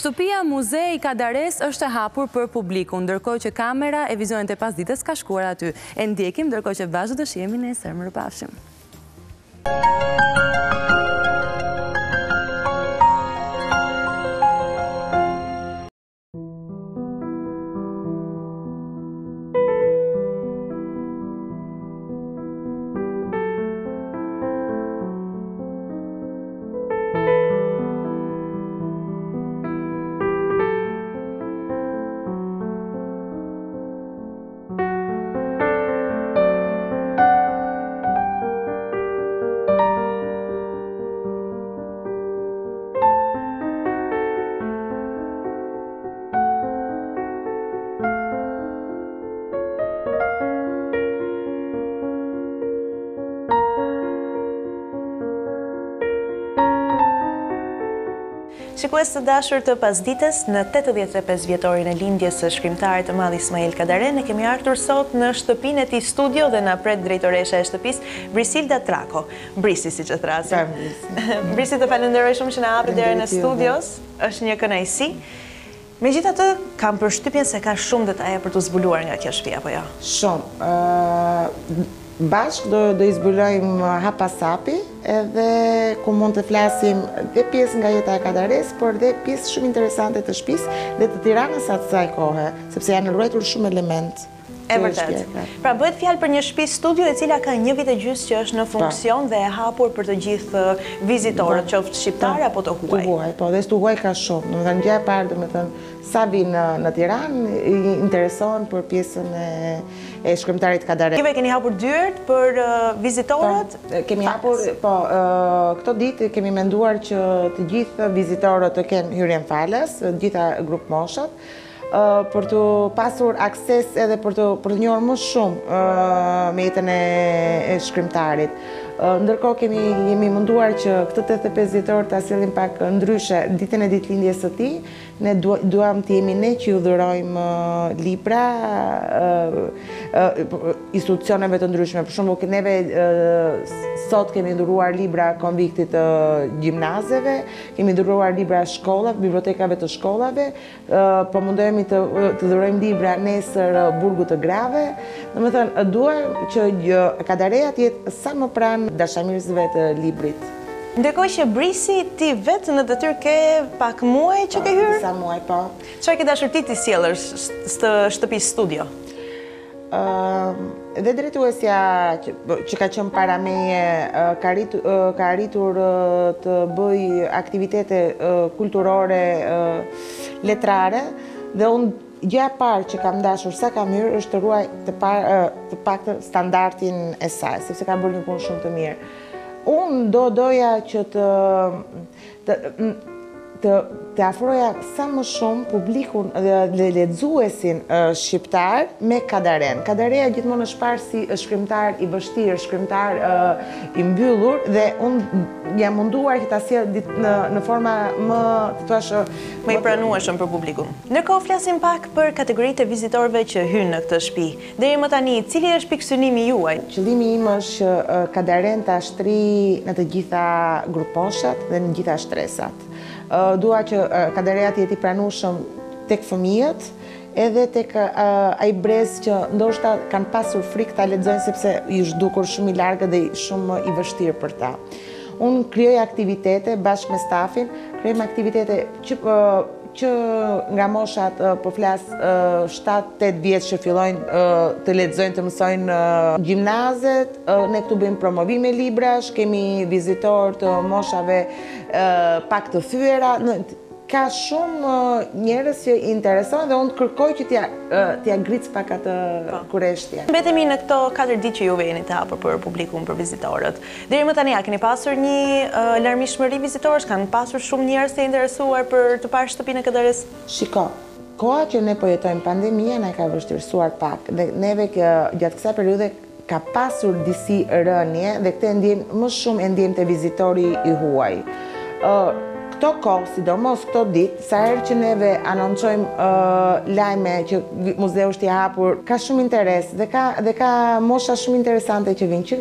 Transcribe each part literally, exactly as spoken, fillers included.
Shtëpia Muze i Kadares është e hapur për publikun, ndërkohë që kamera e vizionet e pasdites ka shkuar aty. E ndjekim, ndërkohë që vazhdo të shihemi nesër. Mirupafshim. Shikues të dashur të pasdites, në tetëdhjetë e pesë vjetorin e lindjes së shkrimtarit të madh Ismail Kadare, ne kemi ardhur sot në shtëpinë e tij studio dhe na pret drejtoresha e shtëpisë, Brisilda Trako. Brisi, siç e thrasim. Brisi, të falenderoj shumë që na hapi derën e studios. Është një kënaqësi. Megjithatë, kam përshtypjen se ka shumë detaje për të zbuluar nga kjo shtëpi apo jo? Shumë. Bashkë do, do i zbulojmë hap pas hapi, edhe ku mund të flasim dhe pjesë nga jeta e Kadares, por dhe pjesë shumë interesante të shtëpisë dhe të Tiranës atë kësaj kohe, sepse janë ruajtur shumë element. E vërtet. Pra bëhet fjalë për një shtëpi studio e cila ka një vit e gjysmë që është në funksion dhe e hapur për të gjithë vizitorët, qoftë shqiptar apo të huaj. Të huaj, po, dhe të huaj ka shumë. Domethënë gjë e parë, domethënë sa vinë në Tiranë i interesohen për pjesën e e shkrimtarit Kadare. Juve keni hapur dyert për vizitorët? Kemi hapur, po, këto ditë kemi menduar që të gjithë vizitorët të kenë hyrjen falas, të gjitha grup moshat, për të pasur akses edhe për të, për të njohur më shumë me jetën e shkrimtarit. Ndërkohë kemi jemi munduar që këtë tetëdhjetë e pesë vjetor ta sillim pak ndryshe ditën e ditëlindjes së tij. Ne duam të jemi ne që ju dhurojmë libra institucioneve të ndryshme. Për shembull, neve sot kemi dhuruar libra konviktit të gjimnazeve, kemi dhuruar libra shkollave, bibliotekave të shkollave, po mundohemi të, të dhurojmë libra nesër burgut të grave. Domethënë, duam që Kadarea të jetë sa më pranë dashamirësve të librit. Ndërkohë që Brisi, ti vetë në detyrë ke pak muaj që ke hyrë? Disa muaj, po. Çfarë ke dashur ti të sjellësh së shtëpisë studio? Dhe drejtuesja që ka qenë para meje ka arritur të bëj aktivitete kulturore, letrare, dhe unë gjëja e parë që kam dashur sa kam hyrë është të ruaj të, të paktën standardin e saj, sepse ka bërë një punë shumë të mirë. Unë do doja që të, të, të, të afroja sa më shumë publikun dhe lexuesin shqiptar me Kadaren. Kadarea gjithmonë është parë si shkrimtar i vështirë, shkrimtar i mbyllur, dhe unë jam munduar që ta sjell në, në forma më të thuash më i pranueshëm për publikun. Ndërkohë flasim pak për kategoritë e vizitorëve që hynë në këtë shtëpi. Deri më tani, cili është pikësynimi juaj? Qëllimi im është që Kadaren ta shtri në të gjitha gruposhat dhe në gjitha shtresat. Dua që Kadarea të jetë i pranueshëm tek fëmijët, edhe tek ai brez që ndoshta kanë pasur frikë ta lexojnë sepse i është dukur shumë i largët dhe shumë i vështirë për ta. Unë krijoj aktivitete bashkë me stafin, krijojmë aktivitete që që nga moshat po flas shtatë tetë vjeç që fillojnë të lexojnë, të mësojnë gjimnazet, ne këtu bëjmë promovime librash, kemi vizitor të moshave pak të thyera, ka shumë njerëz që i intereson dhe unë kërkoj që t'ja t'ja ngric pak atë kureshtje. Mbetemi në këto katër ditë që juve jeni të hapur për publikun, për vizitorët. Deri më tani, a keni pasur një larmishmëri vizitorësh? Kanë pasur shumë njerëz të interesuar për të parë shtëpinë e Kadares? Shiko, koha që ne po jetojmë pandemia na ka vështirësuar pak dhe neve gjatë kësaj periudhe ka pasur disi rënje dhe këtë ndjem më shumë e ndjem te vizitori i huaj. Këto kohë, sidomos këto ditë, sa herë që neve anoncojmë lajme që muzeu është i hapur, ka shumë interes dhe ka, dhe ka mosha shumë interesante që vinë, që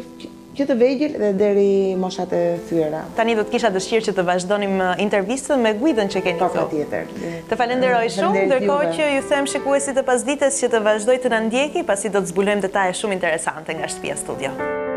që të vegjël dhe deri moshat e thyera. Tani do të kisha dëshirë që të vazhdonim intervistën me guidën që keni këtu. Patjetër. Të falenderoj shumë, ndërkohë që ju them shikuesit të Pasdites që të vazhdoj të na ndjeki, pasi do të zbulojmë detaje shumë interesante nga shtëpia studio.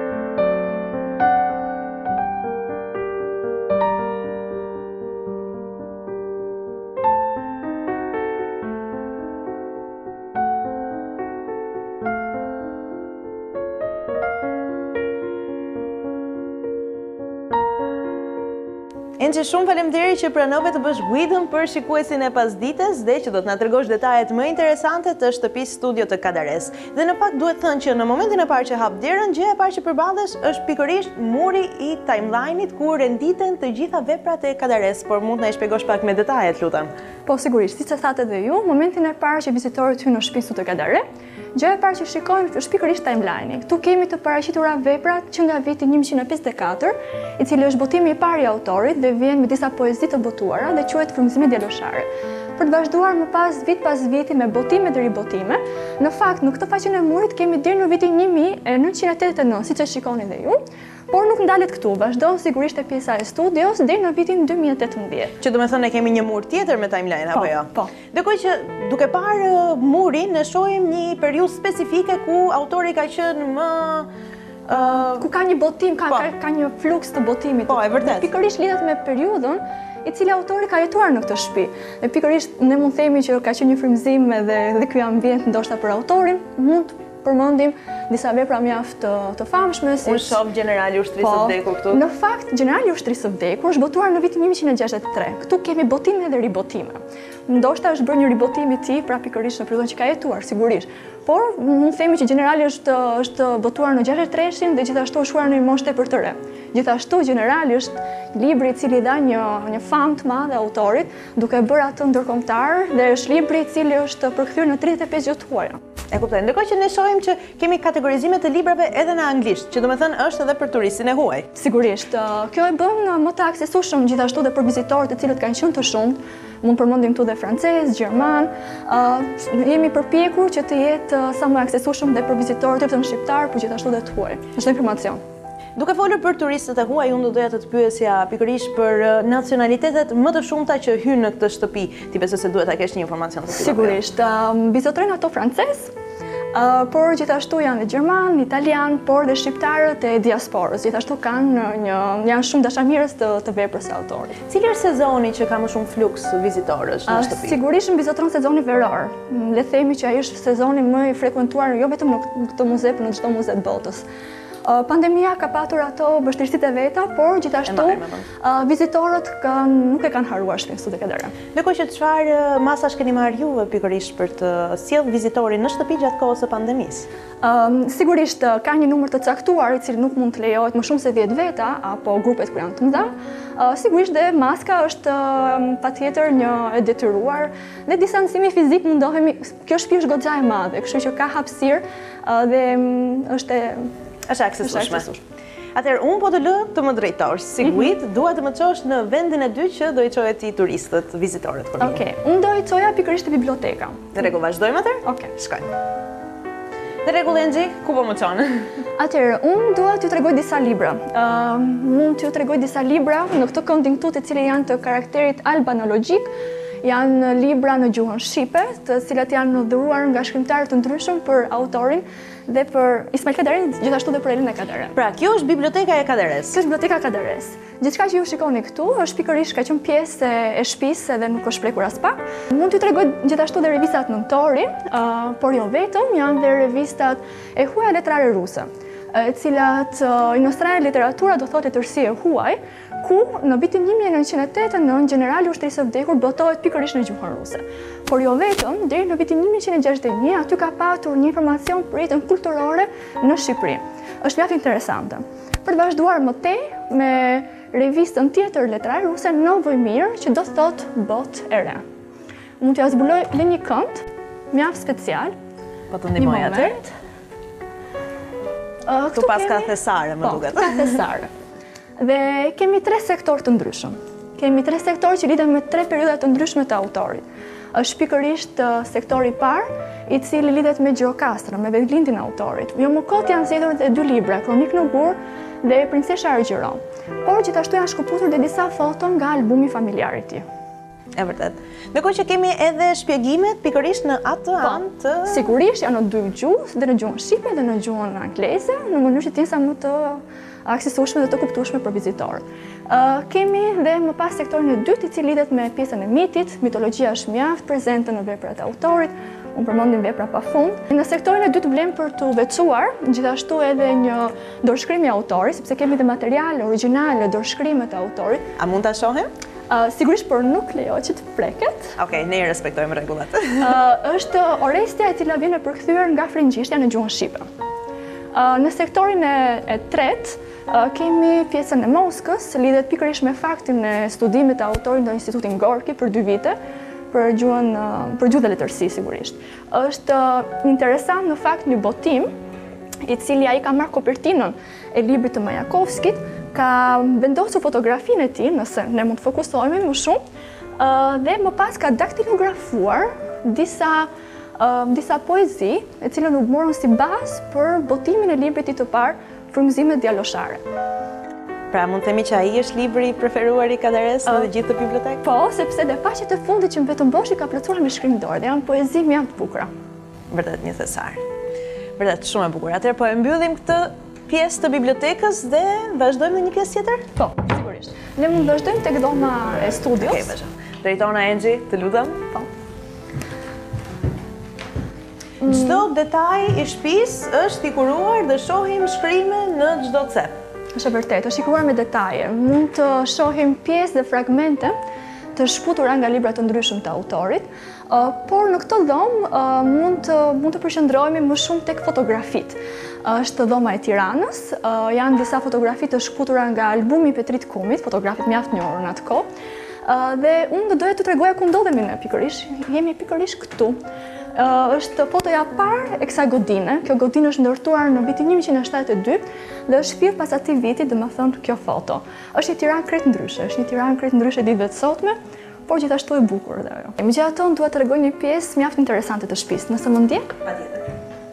Enxhe, shumë faleminderit që pranove të bësh guidën për shikuesin e Pasdites dhe që do të na tregosh detajet më interesante të shtëpisë studio të Kadares. Dhe në fakt duhet thënë që në momentin e parë që hap derën, gjëja e parë që përballesh është pikërisht muri i timeline-it ku renditen të gjitha veprat e Kadares, por mund të na shpjegosh pak me detajet, lutem. Po sigurisht, siç e thatë edhe ju, momentin e parë që vizitorët hyjnë në shtëpinë të Kadare, gjëja e parë që shikojmë është pikërisht timeline-i. Këtu kemi të paraqitura veprat që nga viti një mijë e pesëdhjetë e katër, i cili është botimi i parë i autorit dhe vjen me disa poezi të botuara dhe quhet Frymëzimi djaloshare. Për të vazhduar më pas vit pas viti me botime dhe ribotime, në fakt në këtë faqen e murit kemi deri në vitin një mijë e nëntëqind e tetëdhjetë e nëntë, siç e shikoni dhe ju. Por nuk ndalet këtu, vazhdon sigurisht e pjesa e studios deri në vitin dy mijë e tetëmbëdhjetë. Që do të thonë ne kemi një mur tjetër me timeline apo jo? Po. Ndërkohë që duke parë murin ne shohim një periudhë specifike ku autori ka qenë më Uh, ku ka një botim, ka, ka, ka një fluks të botimit. Po, e vërtet. Pikërisht lidhet me periudhën i cili autori ka jetuar në këtë shtëpi. Dhe pikërisht ne mund themi që ka qenë një frymëzim edhe dhe ky ambient ndoshta për autorin, mund përmendim disa vepra mjaft të, të famshme si Unë shoh generali i ushtrisë së vdekur këtu. Në fakt, generali i ushtrisë së vdekur është botuar në vitin një mijë e gjashtëdhjetë e tre. Këtu kemi botime dhe ribotime. Ndoshta është bërë një ribotim i tij, pra pikërisht në periudhën që ka jetuar, sigurisht. Por mund themi që generali është është botuar në gjashtëdhjetë e treshin dhe gjithashtu është shuar në një moshë tepër të re. Gjithashtu generali është libri i cili dha një një famë të madhe autorit, duke bërë atë ndërkombëtar dhe është libri i cili është përkthyer në tridhjetë e pesë gjuhë huaja. E kuptoj. Ndërkohë që ne shohim që kemi kategorizime të librave edhe në anglisht, që domethënë është edhe për turistin e huaj. Sigurisht, kjo e bën më të aksesueshëm gjithashtu dhe për vizitorët të cilët kanë qenë të shumtë. Mund përmendim këtu dhe francez, gjerman. Uh, jemi përpjekur që të jetë sa më aksesueshëm dhe për vizitorët të shqiptar, por gjithashtu dhe të huaj. Është informacion. Duke folur për turistët e huaj, unë do doja të të pyesja pikërisht për nacionalitetet më të shumta që hynë në këtë shtëpi. Ti besoj se duhet ta kesh një informacion të tillë. Sigurisht, uh, vizitojnë ato francez, uh, por gjithashtu janë dhe gjerman, italian, por dhe shqiptarët e diasporës. Gjithashtu kanë një janë shumë dashamirës të, të veprës së autorit. Cili është sezoni që ka më shumë fluks vizitorësh në shtëpi? Uh, sigurisht vizitoron sezoni veror. Le të themi që ai është sezoni më i frekuentuar jo vetëm në këtë muze, por në çdo muze të botës. Pandemia ka patur ato vështirësitë e veta, por gjithashtu uh, vizitorët kanë, nuk e kanë haruar shtëpinë studio Kadare. Ndërkohë që çfarë masash keni marrë juve pikërisht për të sjellë vizitorin në shtëpi gjatë kohës së pandemisë? Um, sigurisht ka një numër të caktuar i cili nuk mund të lejohet më shumë se dhjetë veta apo grupet kur janë të mëdha. Uh, sigurisht dhe maska është uh, patjetër një e detyruar dhe distancimi fizik mundohemi. Kjo shtëpi është goxha e madhe, kështu që ka hapësirë uh, dhe um, është e është aksesueshme. Atëherë, unë po të lë të më drejtosh, si guid, dua të më çosh në vendin e dytë që do i çoje ti turistët, vizitorët kur vinë. Okej, unë do i çoja pikërisht te biblioteka. Në rregull, vazhdojmë atëherë? Okej. Shkojmë. Në rregull, Enxhi, ku po më çon? Atëherë, unë dua t'ju tregoj disa libra. Uh, mund t'ju tregoj disa libra në këtë këndin këtu të cilët janë të karakterit albanologjik. Janë libra në gjuhën shqipe, të cilat janë dhuruar nga shkrimtarë të ndryshëm për autorin dhe për Ismail Kadarin, gjithashtu dhe për Elena Kadare. Pra, kjo është biblioteka e Kadares. Kjo është biblioteka e Kadares. Gjithçka që ju shikoni këtu është pikërisht ka qenë pjesë e shtëpisë dhe nuk është plekur as pak. Mund t'ju tregoj gjithashtu dhe revistat nëntori, uh, por jo vetëm, janë dhe revistat e huaja letrare ruse, e cilat uh, inostrane literatura do thotë letërsi e huaj, ku në vitin një mijë e nëntëqind e tetëdhjetë e nëntë generali i ushtrisë së vdekur botohet pikërisht në gjuhën ruse. Por jo vetëm, deri në vitin një mijë e gjashtëdhjetë e një aty ka patur një informacion për jetën kulturore në Shqipëri. Është mjaft interesante. Për të vazhduar më tej me revistën tjetër letrare ruse Novoj Mir, që do të thotë botë e re. Mund t'ja zbuloj le një kënd mjaft special. Po të ndihmoj atë. Këtu pas ka thesare, më duket. Po, ka thesare. Dhe kemi tre sektor të ndryshëm. Kemi tre sektor që lidhen me tre periudha të ndryshme të autorit. është pikërisht sektori i parë, i cili lidhet me Gjirokastra, me vetëlindjen e autorit. Jo më kot janë zgjedhur edhe dy libra, Kronikë në Gur dhe Princesha Argjeron. Por gjithashtu janë shkëputur dhe disa foto nga albumi familjar i tij. E vërtet. Ndërkohë që kemi edhe shpjegimet pikërisht në atë anë të... Sigurisht janë në dy gjuhë, dhe në gjuhën shqipe dhe në gjuhën angleze, në mënyrë që të jenë sa më të aksesueshme dhe të kuptueshme për vizitorët. Uh, kemi dhe më pas sektorin e dytë, i cili lidhet me pjesën e mitit, mitologjia është mjaft prezente në veprat e autorit, unë përmendim vepra pafund. Në sektorin e dytë vlen për të veçuar gjithashtu edhe një dorëshkrim i autorit, sepse kemi dhe materiale origjinale, dorëshkrimet e autorit. A mund ta shohim? Uh, sigurisht, por nuk lejo që të preket. Okej, ne i respektojmë rregullat. uh, është Orestia e cila vjen e përkthyer nga frëngjishtja në gjuhën shqipe. Uh, në sektorin e, e tretë, uh, kemi pjesën e Moskës, lidhet pikërisht me faktin e studimit të autorit në Institutin Gorki për dy vite, për gjuhën, uh, për gjuhë dhe letërsi sigurisht. Është uh, interesant në fakt një botim, i cili ai ka marrë kopertinën e librit të Majakovskit, ka vendosur fotografinë e tij, nëse ne mund të fokusohemi më shumë, uh, dhe më pas ka daktilografuar disa uh, disa poezi, e cilën u morën si bazë për botimin e librit të parë, Frymëzimet djaloshare. Pra mund të themi që ai është libri i preferuar i Kadares në uh, gjithë të bibliotekë? Po, sepse dhe faqet e fundit që vetëm Boshi ka plotësuar me shkrim dorë, dhe janë poezi mjaft bukura. Vërtet një thesar. Vërtet shumë e bukur. Atëherë po e mbyllim këtë pjesë të bibliotekës dhe vazhdojmë në një pjesë tjetër? Po, sigurisht. Ne mund vazhdojmë tek dhoma e studios. Okej, vazhdo. Drejtorna Engji, të lutem. Po. Çdo detaj i shtëpisë është i kuruar dhe shohim shkrime në çdo cep. Është e vërtetë, është i kuruar me detaje. Mund të shohim pjesë dhe fragmente të shkputura nga libra të ndryshëm të autorit, uh, por në këtë dhomë uh, mund të mund të përqendrohemi më shumë tek fotografitë. Është dhoma e Tiranës, uh, janë disa fotografi të shkputura nga albumi i Petrit Kumit, fotografit mjaft njohur në atë kohë. Uh, dhe unë do doja të tregoja ku ndodhemi ne pikërisht. Jemi pikërisht këtu. Uh, është fotoja parë e kësaj godine. Kjo godinë është ndërtuar në vitin një mijë njëqind e shtatëdhjetë e dy dhe është firë pas atij viti, domethënë kjo foto. Është një Tiranë krejt ndryshe, është një Tiranë krejt ndryshe ditëve të sotme, por gjithashtu e bukur dhe ajo. Megjithatë, unë dua të tregoj një pjesë mjaft interesante të shtëpisë. Nëse më ndjek? Patjetër.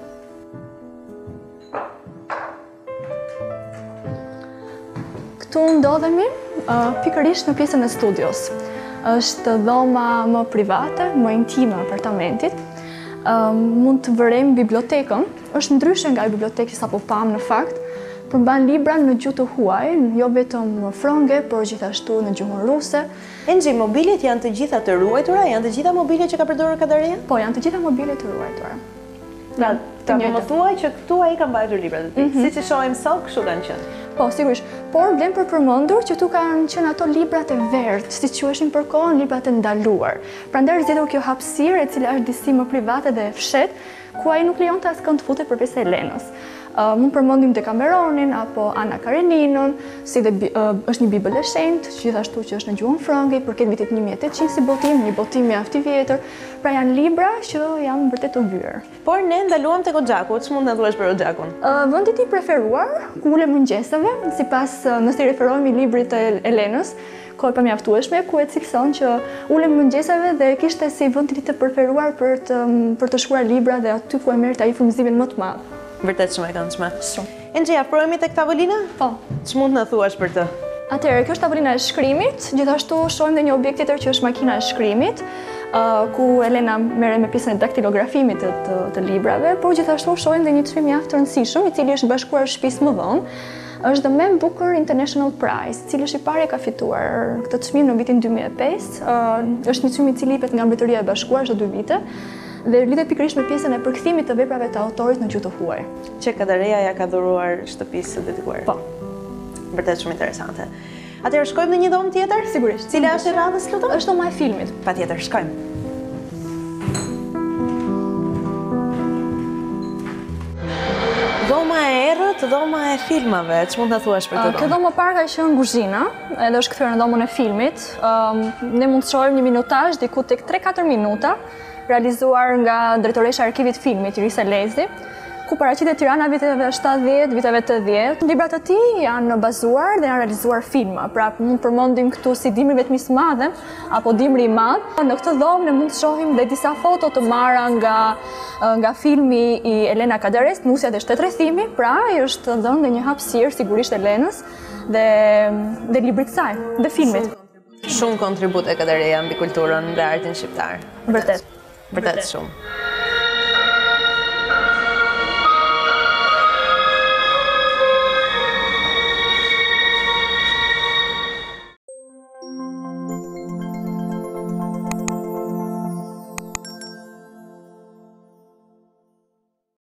Këtu ndodhemi uh, pikërisht në pjesën e studios. Është dhoma më private, më intime e apartamentit. Uh, mund të vërejmë bibliotekën, është ndryshe nga bibliotekë që sapo pam në fakt, përmban libra në gjuhë të huaj, jo vetëm fronge, por gjithashtu në gjuhën ruse. Engji, mobiljet janë të gjitha të ruajtura, janë të gjitha mobiljet që ka përdorur Kadareja? Po, janë të gjitha mobiljet të ruajtura. Pra, ta më thuaj që këtu ai ka mbajtur librat e tij. Mm -hmm. Siç i shohim sot, kështu kanë qenë. Po, sigurisht. Por vlen për përmendur që këtu kanë qenë ato librat e verdh, siç quheshin për kohën, librat e ndaluar. Prandaj është zgjedhur kjo hapësirë, e cila është disi më private dhe e fshehtë, ku ai nuk lejonte askënd të futet përveç Elenës. Uh, mund përmendim Decameronin apo Ana Kareninën, si dhe uh, është një Bibël e shenjtë, gjithashtu që është në gjuhën frënge, përket vitit një mijë e tetëqind si botim, një botim mjaft i vjetër. Pra janë libra që janë vërtet të vyer. Por ne ndaluam tek Oxhaku, ç'mund na thuash për Oxhakun? Uh, vendi i preferuar, ku ule mëngjeseve, sipas uh, nëse i referohemi librit të Elenës, kohë pa mjaftueshme, ku e cilëson që ulem mëngjeseve dhe kishte si vend të preferuar për të për të shkruar libra dhe aty ku e merrte ai frymëzimin më të madh. Vërtet shumë e këndshme. Shumë. Engji, afrohemi tek tavolina? Po. Ç'mund na thuash për të? Atëherë, kjo është tavolina e shkrimit, gjithashtu shohim edhe një objekt tjetër që është makina e shkrimit, uh, ku Elena merret me pjesën e daktilografimit të, të, të librave, por gjithashtu shohim edhe një çmim mjaft të rëndësishëm, i cili është bashkuar shtëpisë më vonë. Është The Man Booker International Prize, i cili është i pari ka fituar këtë çmim në vitin dy mijë e pesë. Uh, është një çmim i cili jepet nga Mbretëria e Bashkuar çdo dy vite dhe lidhet pikërisht me pjesën e përkthimit të veprave të autorit në gjuhë të huaj. Që Kadareja ja ka dhuruar shtëpisë së dedikuar. Po. Vërtet shumë interesante. Atëherë shkojmë në një dhomë tjetër? Sigurisht. Cila është e radhës, lutem? Është dhoma e filmit. Patjetër, shkojmë. Dhoma e errët, dhoma e filmave, ç'mund ta thuash për këtë dhomë? Kjo dhomë parë ka qenë kuzhina, edhe është kthyer në dhomën e filmit. Um, ne mund të shohim një minutazh diku tek tre katër minuta, realizuar nga drejtoresha e arkivit filmit, Irisa Lezi, ku paraqitet Tirana viteve shtatëdhjetë, viteve tetëdhjetë. Librat e tij janë bazuar dhe janë realizuar filma. Pra mund përmendim këtu si Dimri vetëm i madhe apo Dimri i madh. Në këtë dhomë ne mund të shohim dhe disa foto të marra nga nga filmi i Elena Kadares, Nusja dhe Shtetërrethimi. Pra ai është dhënë dhe një hapësirë sigurisht Elenës dhe dhe librit të saj, dhe filmit. Shumë kontribute Kadareja mbi kulturën dhe artin shqiptar. Vërtet. Vërtet shumë.